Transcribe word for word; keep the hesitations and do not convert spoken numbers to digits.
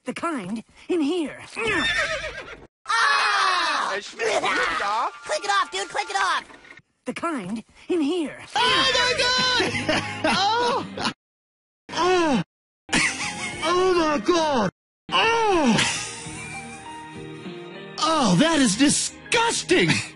The kind in here. Ah! Click it off, dude. Click it off. The kind in here. Oh my God! Oh! Oh! Oh my God! Oh! Oh, that is disgusting!